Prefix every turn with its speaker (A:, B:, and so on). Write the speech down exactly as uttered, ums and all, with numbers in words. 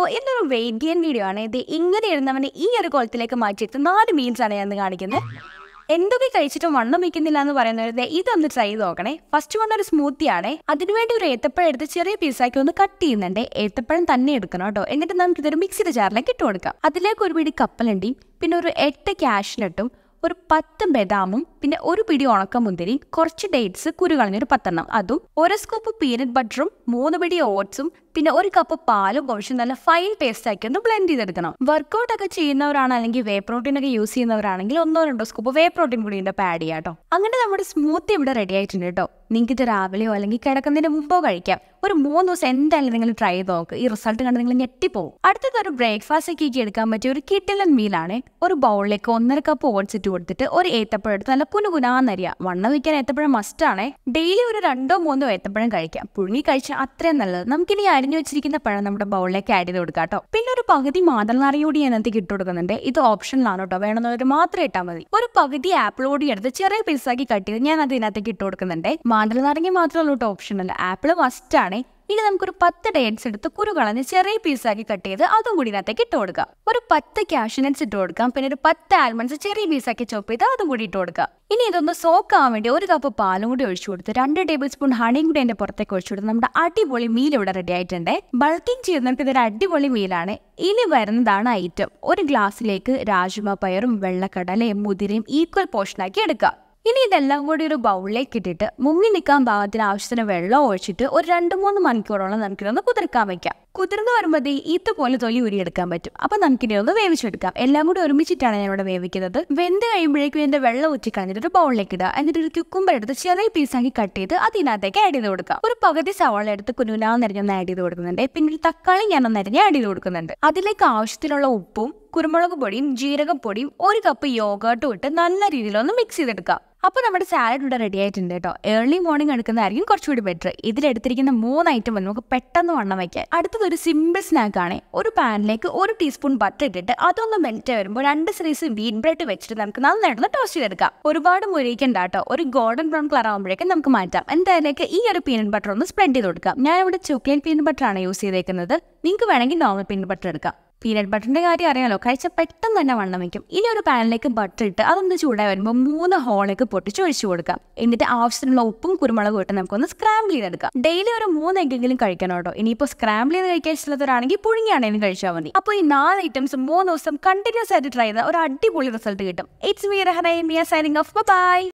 A: ഇതൊരു weight gain video ആണ്. ഇത് ഇങ്ങനെ ഇരുന്നവനെ ഈ ഒരു കോലത്തിലേക്ക് മാറ്റിയിട്ട് നാല് മീൽസ് ആണ് ഞാൻ കാണിക്കുന്നത്. എന്തൊക്കെ കഴിച്ചിട്ടും വണ്ണം വയ്ക്കുന്നില്ല എന്ന് പറയുന്നത് ഇതൊന്ന് ട്രൈ ചെയ്ത് നോക്കണേ. ഫസ്റ്റ് വന്നൊരു സ്മൂത്തി ആണ്. അതിനുവേണ്ടി ഒരു ഏത്തപ്പഴം എടുത്ത് ചെറിയ പീസാക്കി ഒന്ന് കട്ട് ചെയ്യുന്നുണ്ട്. ഏത്തപ്പഴം തന്നെ എടുക്കണം കേട്ടോ. എന്നിട്ട് നമുക്ക് ഇതൊരു മിക്സിയുടെ ജാറിലേക്ക് ഇട്ട് കൊടുക്കാം. അതിലേക്ക് ഒരു പിടി കപ്പലണ്ടിയും പിന്നെ ഒരു എട്ട് കാഷ്നട്ടും ഒരു പത്ത് ബദാമും പിന്നെ ഒരു പിടി ഉണക്കമുന്തിരി, കുറച്ച് ഡേറ്റ്സ് കുരു കളഞ്ഞൊരു പത്തെണ്ണം, അതും ഒരു സ്കൂപ്പ് പീനട്ട് ബട്ടറും മൂന്ന് പിടി ഓട്സും പിന്നെ ഒരു കപ്പ് പാലും കുറച്ച് നല്ല ഫൈൻ പേസ്റ്റ് ആക്കി ഒന്ന് ബ്ലെൻഡ് ചെയ്തെടുക്കണം. വർക്കൗട്ട് ഒക്കെ ചെയ്യുന്നവരാണ് അല്ലെങ്കിൽ വേ പ്രോട്ടീൻ ഒക്കെ യൂസ് ചെയ്യുന്നവരാണെങ്കിൽ ഒന്നോ രണ്ടോ സ്കൂപ്പ് വേ പ്രോട്ടീൻ കൂടി ഇതിന്റെ ആഡ് ചെയ്യാം കേട്ടോ. അങ്ങനെ നമ്മുടെ സ്മൂത്തി ഇവിടെ റെഡി ആയിട്ടുണ്ട് കേട്ടോ. നിങ്ങൾക്ക് ഇത് രാവിലെയോ അല്ലെങ്കിൽ കിടക്കുന്നതിന് മുമ്പോ കഴിക്കാം. ഒരു മൂന്ന് ദിവസം എന്തായാലും നിങ്ങൾ ട്രൈ ചെയ്ത് നോക്ക്. ഈ റിസൾട്ട് കണ്ട് നിങ്ങൾ ഞെട്ടിപ്പോകും. അടുത്തത് ഒരു ബ്രേക്ക്ഫാസ്റ്റ് ഒക്കെ എടുക്കാൻ പറ്റിയ ഒരു കിട്ടിലൻ മീലാണ്. ഒരു ബൗളിലേക്ക് ഒന്നര കപ്പ് ഓട്സ് ഇട്ട് കൊടുത്തിട്ട് ഒരു ഏത്തപ്പഴം എടുത്ത് നല്ല കുനുകുനാന്നരിയാ. വണ്ണം വയ്ക്കാൻ ഏത്തപ്പഴം മസ്റ്റ് ആണ്. ഡെയിലി ഒരു രണ്ടോ മൂന്നോ ഏത്തപ്പഴം കഴിക്കാം. പുഴുങ്ങി കഴിച്ചാൽ അത്രയും നല്ലത്. നമുക്കിനി അരിഞ്ഞു വെച്ചിരിക്കുന്ന പഴം നമ്മുടെ ബൗളിലേക്ക് ആഡ് ചെയ്ത് കൊടുക്കാം കേട്ടോ. പിന്നെ ഒരു പകുതി മാതളനാരങ്ങ കൂടി അതിനകത്തേക്ക് ഇട്ട് കൊടുക്കുന്നുണ്ട്. ഇത് ഓപ്ഷനിലാണ് കേട്ടോ. വേണമെന്നവർ മാത്രം ഇട്ടാൽ മതി. ഒരു പകുതി ആപ്പിൾ കൂടി എടുത്ത് ചെറിയ പീസാക്കി കട്ട് ചെയ്ത് ഞാൻ അത് ഇതിനകത്തേക്ക് ഇട്ട് കൊടുക്കുന്നുണ്ട്. മാതളനാരങ്ങ മാത്രമല്ല കേട്ടോ ഓപ്ഷനല്ല, ആപ്പിൾ മസ്റ്റ് ആണ്. ഇനി നമുക്കൊരു പത്ത് ഡേറ്റ്സ് എടുത്ത് കുരു കളഞ്ഞ് ചെറിയ പീസാക്കി കട്ട് ചെയ്ത് അതും കൂടി ഇതിനകത്തേക്ക് ഇട്ട് കൊടുക്കാം. ഒരു പത്ത് കാഷ്യൂനട്ട്സ് ഇട്ട് കൊടുക്കാം. പിന്നെ ഒരു പത്ത് ആൽമണ്ട്സ് ചെറിയ പീസാക്കി ചോപ്പ് ചെയ്ത് അതും കൂടി ഇട്ട് കൊടുക്കാം. ഇനി ഇതൊന്ന് സോക്കാവാൻ വേണ്ടി ഒരു കപ്പ് പാലും കൂടി ഒഴിച്ചു കൊടുത്ത് രണ്ട് ടേബിൾ സ്പൂൺ ഹണിയും കൂടി അതിന്റെ പുറത്തേക്ക് ഒഴിച്ചു കൊടുത്ത് നമ്മുടെ അടിപൊളി മീൽ ഇവിടെ റെഡി ആയിട്ടുണ്ട്. ബൾക്കിംഗ് ചെയ്യുന്നവർക്ക് ഇതൊരു അടിപൊളി മീലാണ്. ഇനി വരുന്നതാണ് ഐറ്റം. ഒരു ഗ്ലാസ്സിലേക്ക് രാജ്മ പയറും വെള്ളക്കടലയും മുതിരയും ഈക്വൽ പോർഷനാക്കി എടുക്കാം. ഇനി ഇതെല്ലാം കൂടി ഒരു ബൗളിലേക്ക് ഇട്ടിട്ട് മുങ്ങി നിൽക്കാൻ പാകത്തിന് ആവശ്യത്തിന് വെള്ളം ഒഴിച്ചിട്ട് ഒരു രണ്ട് മൂന്ന് മണിക്കൂറോളം നമുക്കിതൊന്ന് കുതിർക്കാൻ വെക്കാം. കുതിർന്ന് വരുമ്പോൾ ഇതുപോലെ തൊലി ഉരിയെടുക്കാൻ പറ്റും. അപ്പൊ നമുക്കിനി ഒന്ന് വേവിച്ചെടുക്കാം. എല്ലാം കൂടി ഒരുമിച്ചിട്ടാണ് ഞാൻ ഇവിടെ വേവിക്കുന്നത്. വെന്ത് കഴിയുമ്പോഴേക്കും ഇതിന്റെ വെള്ളം ഊറ്റി കളഞ്ഞിട്ട് ഒരു ബൗളിലേക്ക് ഇടുക. എന്നിട്ട് ഒരു ക്യുക്കുംബർ എടുത്ത് ചെറിയ പീസാക്കി കട്ട് ചെയ്ത് അതിനകത്തേക്ക് ആഡ് ചെയ്ത് കൊടുക്കാം. ഒരു പകുതി സവാള എടുത്ത് കുനുകുനാന്ന് അരിഞ്ഞൊന്ന് ആഡ് ചെയ്ത് കൊടുക്കുന്നുണ്ട്. പിന്നെ ഒരു തക്കാളി ഞാനൊന്ന് അരിഞ്ഞ് ആഡ് ചെയ്ത് കൊടുക്കുന്നുണ്ട്. അതിലേക്ക് ആവശ്യത്തിനുള്ള ഉപ്പും കുരുമുളക് പൊടിയും ജീരകപ്പൊടിയും ഒരു കപ്പ് യോഗർട്ടും ഇട്ട് നല്ല രീതിയിലൊന്ന് മിക്സ് ചെയ്തെടുക്കാം. അപ്പോൾ നമ്മുടെ സാലഡ് ഇവിടെ റെഡി ആയിട്ടുണ്ട് കേട്ടോ. ഏർലി മോർണിംഗ് എടുക്കുന്നതായിരിക്കും കുറച്ചുകൂടി ബെറ്റർ. ഇതിലെടുത്തിരിക്കുന്ന മൂന്ന് ഐറ്റം വന്ന് നമുക്ക് പെട്ടെന്ന് വണ്ണം വയ്ക്കാം. അടുത്തത് ഒരു സിമ്പിൾ സ്നാക്ക് ആണ്. ഒരു പാനിലേക്ക് ഒരു ടീസ്പൂൺ ബട്ടർ ഇട്ടിട്ട് അതൊന്ന് മെൽറ്റ് വരുമ്പോൾ രണ്ട് സ്ലൈസ് വീറ്റ് ബ്രെഡ് വെച്ചിട്ട് നമുക്ക് നന്നായിട്ടൊന്ന് ടോസ്റ്റ് ചെയ്തെടുക്കാം. ഒരുപാട് മുരിക്കണ്ട കേട്ടോ. ഒരു ഗോൾഡൻ ബ്രൗൺ കളർ ആകുമ്പോഴേക്കും നമുക്ക് മാറ്റാം. എന്തായാലേക്ക് ഈ ഒരു പീനട്ട് ബട്ടർ ഒന്ന് സ്പ്രെഡ് ചെയ്ത് കൊടുക്കാം. ഞാൻ ഇവിടെ ചോക്ലേറ്റ് പീനട്ട് ബട്ടർ ആണ് യൂസ് ചെയ്തേക്കുന്നത്. നിങ്ങൾക്ക് വേണമെങ്കിൽ നോർമൽ പീനട്ട് ബട്ടർ എടുക്കാം. പീനട്ട് ബട്ടറിന്റെ കാര്യം അറിയാലോ, കഴിച്ച പെട്ടെന്ന് തന്നെ വണ്ണം വയ്ക്കും. ഇനി ഒരു പാനിലേക്ക് ബട്ടർ ഇട്ട് അതൊന്ന് ചൂടായി വരുമ്പോൾ മൂന്ന് ഹോളേക്ക് പൊട്ടിച്ച് ഒഴിച്ചു കൊടുക്കാം. എന്നിട്ട് ആവശ്യത്തിനുള്ള ഉപ്പും കുരുമുളകും ഇട്ട് നമുക്കൊന്ന് സ്ക്രാമ്പിൾ ചെയ്തെടുക്കാം. ഡെയിലി ഒരു മൂന്ന് എഗ്ഗെങ്കിലും കഴിക്കണം കേട്ടോ. ഇനിയിപ്പോൾ സ്ക്രാമ്പിൾ ചെയ്ത് കഴിക്കാൻ ഇഷ്ടമുള്ളവരാണെങ്കിൽ പുഴുങ്ങിയാണെങ്കിലും കഴിച്ചാൽ മതി. അപ്പോൾ ഈ നാല് ഐറ്റംസ് മൂന്ന് ദിവസം കണ്ടിന്യൂസ് ആയിട്ട് ട്രൈ ചെയ്താൽ ഒരു അടിപൊളി റിസൾട്ട് കിട്ടും. ഇറ്റ്സ് മീ റെഹ്ന, ഇമിയ സൈനിങ് ഓഫ്. ബൈ.